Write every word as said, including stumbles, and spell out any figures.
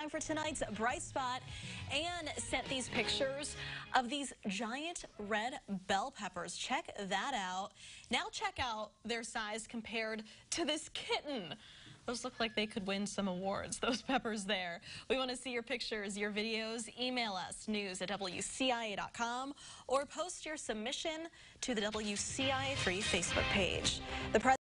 For tonight's Bright Spot, Anne sent these pictures of these giant red bell peppers. Check that out. Now check out their size compared to this kitten. Those look like they could win some awards, those peppers there. We want to see your pictures, your videos. Email us, news at W C I A dot com, or post your submission to the W C I A three Facebook page. The